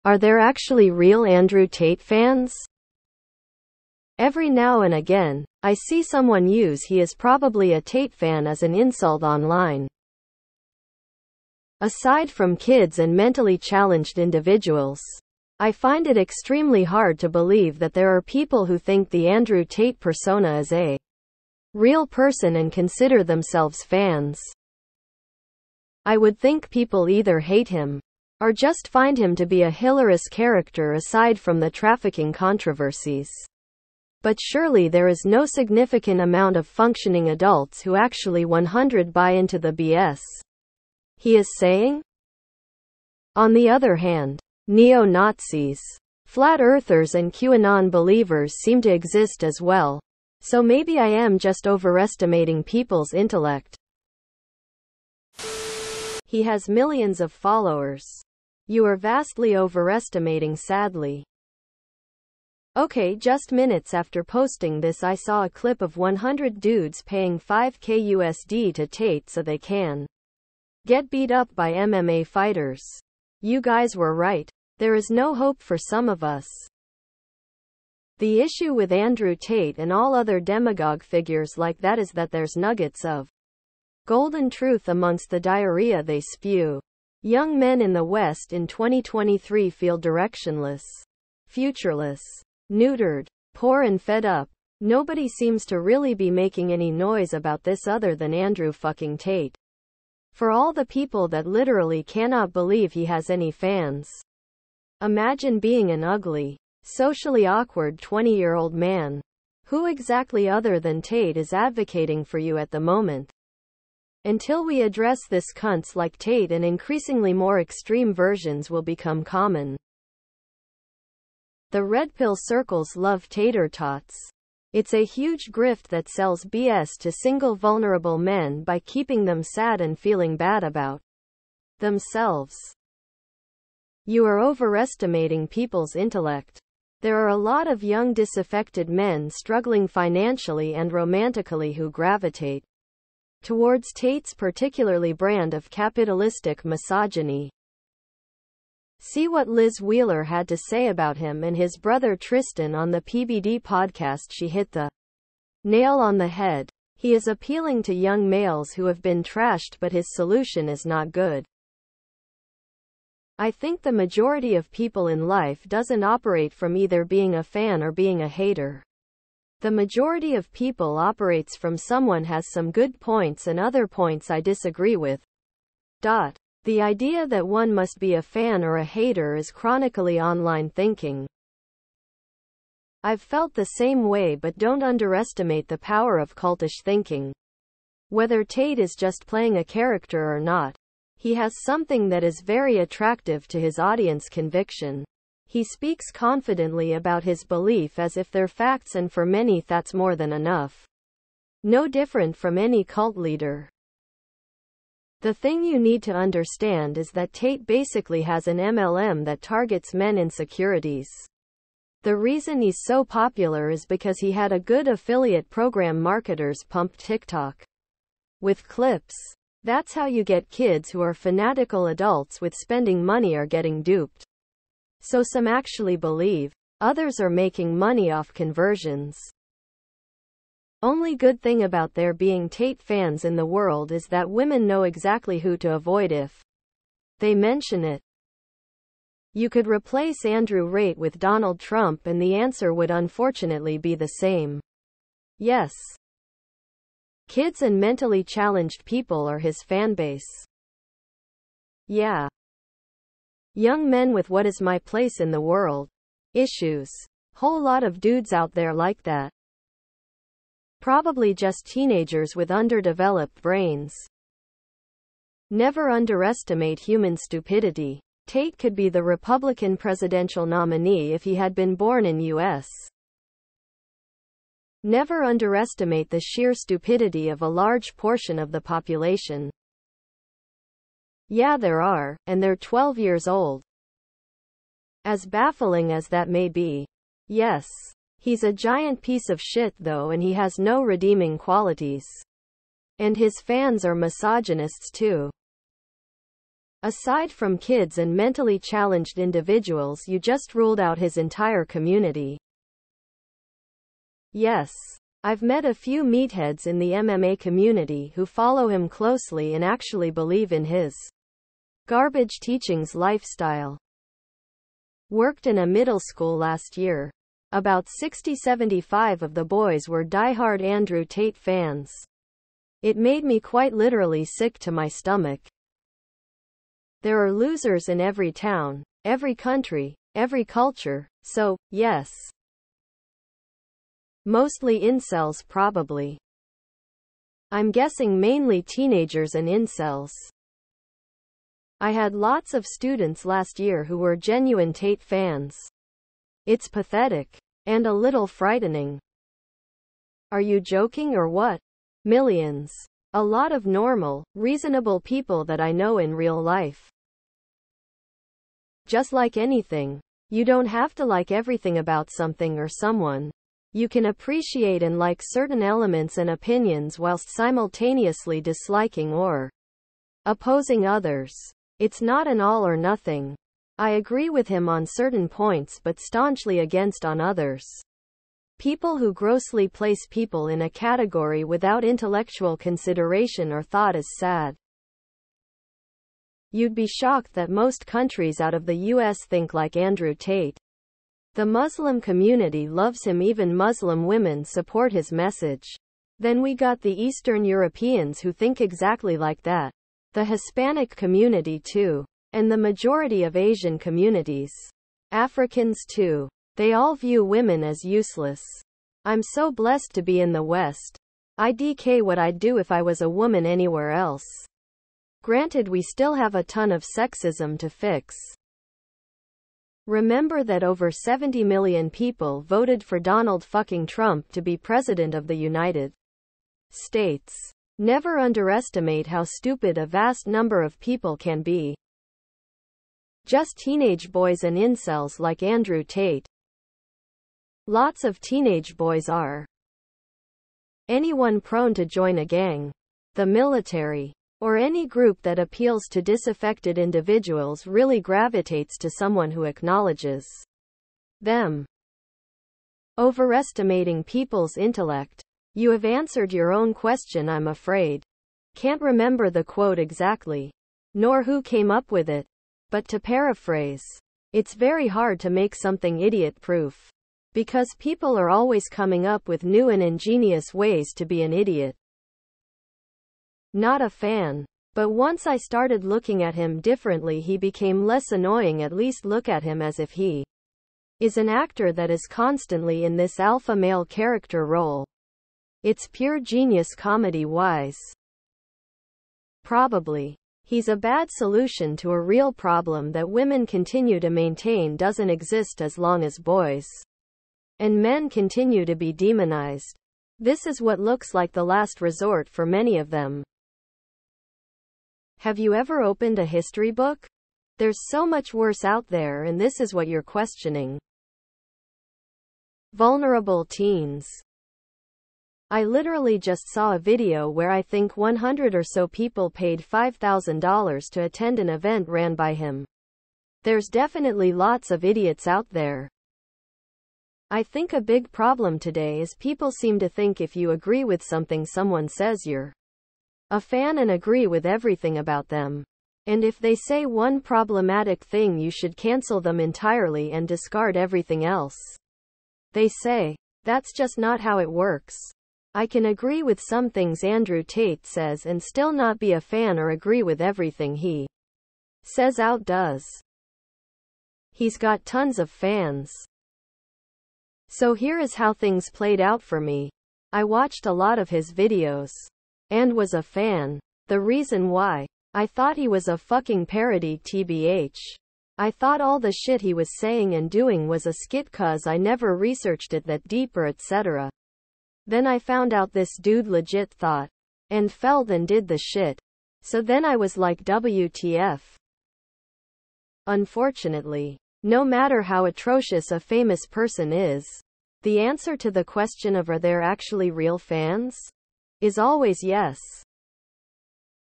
Are there actually real Andrew Tate fans? Every now and again, I see someone use "he is probably a Tate fan" as an insult online. Aside from kids and mentally challenged individuals, I find it extremely hard to believe that there are people who think the Andrew Tate persona is a real person and consider themselves fans. I would think people either hate him, or just find him to be a hilarious character aside from the trafficking controversies. But surely there is no significant amount of functioning adults who actually 100% buy into the BS he is saying? On the other hand, neo-Nazis, flat earthers and QAnon believers seem to exist as well. So maybe I am just overestimating people's intellect. He has millions of followers. You are vastly overestimating, sadly. Okay, just minutes after posting this, I saw a clip of 100 dudes paying $5,000 USD to Tate so they can get beat up by MMA fighters. You guys were right. There is no hope for some of us. The issue with Andrew Tate and all other demagogue figures like that is that there's nuggets of golden truth amongst the diarrhea they spew. Young men in the West in 2023 feel directionless, futureless, neutered, poor and fed up. Nobody seems to really be making any noise about this other than Andrew fucking Tate. For all the people that literally cannot believe he has any fans. Imagine being an ugly, socially awkward 20-year-old man. Who exactly other than Tate is advocating for you at the moment? Until we address this, cunts like Tate and increasingly more extreme versions will become common. The red pill circles love tater tots. It's a huge grift that sells BS to single vulnerable men by keeping them sad and feeling bad about themselves. You are overestimating people's intellect. There are a lot of young disaffected men struggling financially and romantically who gravitate towards Tate's particularly brand of capitalistic misogyny. See what Liz Wheeler had to say about him and his brother Tristan on the PBD podcast. She hit the nail on the head. He is appealing to young males who have been trashed, but his solution is not good. I think the majority of people in life doesn't operate from either being a fan or being a hater. The majority of people operates from someone has some good points and other points I disagree with. The idea that one must be a fan or a hater is chronically online thinking. I've felt the same way, but don't underestimate the power of cultish thinking. Whether Tate is just playing a character or not, he has something that is very attractive to his audience: conviction. He speaks confidently about his belief as if they're facts, and for many that's more than enough. No different from any cult leader. The thing you need to understand is that Tate basically has an MLM that targets men insecurities. The reason he's so popular is because he had a good affiliate program. Marketers pumped TikTok with clips. That's how you get kids who are fanatical adults with spending money are getting duped. So some actually believe, others are making money off conversions. Only good thing about there being Tate fans in the world is that women know exactly who to avoid if they mention it. You could replace Andrew Tate with Donald Trump and the answer would unfortunately be the same. Yes. Kids and mentally challenged people are his fanbase. Yeah. Young men with "what is my place in the world" issues. Whole lot of dudes out there like that. Probably just teenagers with underdeveloped brains. Never underestimate human stupidity. Tate could be the Republican presidential nominee if he had been born in U.S. Never underestimate the sheer stupidity of a large portion of the population. Yeah, there are, and they're 12 years old. As baffling as that may be. Yes. He's a giant piece of shit though, and he has no redeeming qualities. And his fans are misogynists too. Aside from kids and mentally challenged individuals, you just ruled out his entire community. Yes. I've met a few meatheads in the MMA community who follow him closely and actually believe in his garbage teachings lifestyle. Worked in a middle school last year. About 60-75 of the boys were diehard Andrew Tate fans. It made me quite literally sick to my stomach. There are losers in every town, every country, every culture, so, yes. Mostly incels probably. I'm guessing mainly teenagers and incels. I had lots of students last year who were genuine Tate fans. It's pathetic. And a little frightening. Are you joking or what? Millions. A lot of normal, reasonable people that I know in real life. Just like anything. You don't have to like everything about something or someone. You can appreciate and like certain elements and opinions whilst simultaneously disliking or opposing others. It's not an all or nothing. I agree with him on certain points but staunchly against on others. People who grossly place people in a category without intellectual consideration or thought is sad. You'd be shocked that most countries out of the US think like Andrew Tate. The Muslim community loves him, even Muslim women support his message. Then we got the Eastern Europeans who think exactly like that. The Hispanic community too. And the majority of Asian communities. Africans too. They all view women as useless. I'm so blessed to be in the West. I'd DK what I'd do if I was a woman anywhere else. Granted, we still have a ton of sexism to fix. Remember that over 70 million people voted for Donald fucking Trump to be president of the United States. Never underestimate how stupid a vast number of people can be. Just teenage boys and incels like Andrew Tate. Lots of teenage boys are. Anyone prone to join a gang, the military, or any group that appeals to disaffected individuals really gravitates to someone who acknowledges them. Overestimating people's intellect. You have answered your own question, I'm afraid. Can't remember the quote exactly, nor who came up with it. But to paraphrase, it's very hard to make something idiot-proof. Because people are always coming up with new and ingenious ways to be an idiot. Not a fan. But once I started looking at him differently, he became less annoying. At least look at him as if he is an actor that is constantly in this alpha male character role. It's pure genius comedy-wise. Probably. He's a bad solution to a real problem that women continue to maintain doesn't exist as long as boys and men continue to be demonized. This is what looks like the last resort for many of them. Have you ever opened a history book? There's so much worse out there, and this is what you're questioning. Vulnerable teens. I literally just saw a video where I think 100 or so people paid $5,000 to attend an event ran by him. There's definitely lots of idiots out there. I think a big problem today is people seem to think if you agree with something someone says, you're a fan and agree with everything about them. And if they say one problematic thing, you should cancel them entirely and discard everything else. They say, that's just not how it works. I can agree with some things Andrew Tate says and still not be a fan or agree with everything he says outdoes. He's got tons of fans. So here is how things played out for me. I watched a lot of his videos and was a fan. The reason why? I thought he was a fucking parody, tbh. I thought all the shit he was saying and doing was a skit cause I never researched it that deep or etc. Then I found out this dude legit thought and felt and did the shit. So then I was like, WTF. Unfortunately, no matter how atrocious a famous person is, the answer to the question of are there actually real fans? Is always yes.